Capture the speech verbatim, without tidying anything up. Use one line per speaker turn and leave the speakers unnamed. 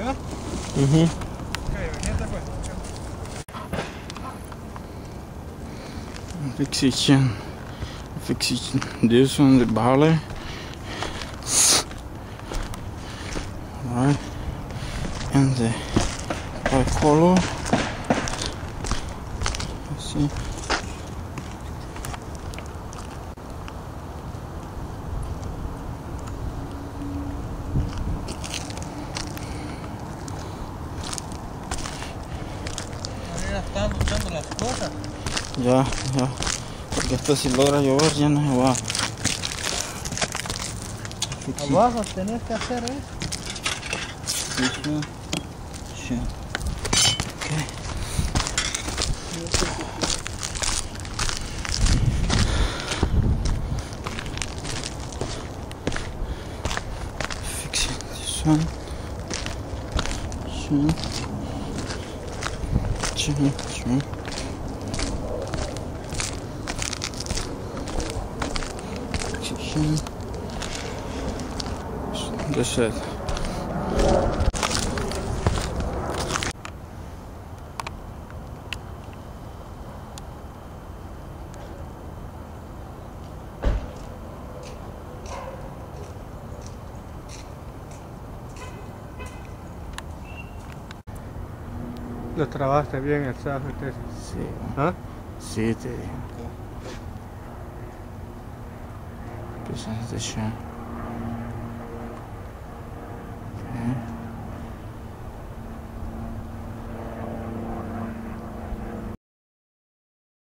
¿Ya?
Mhm.
Ok, venite pues.
Fixation. Fixation. This one, the barley. Alright. And the white color. Let's see.
Ya están luchando las cosas.
Ya, ya. Porque esto si logra llover ya no se va. Fixing.
Abajo tenés que hacer eso.
This one. Shit. Okay. Fixing this one. Chin. Chin. Chin. Fixing. That's it.
Lo trabajaste bien el sábado.
Sí.
¿Ah?
Sí, te digo. Presentación.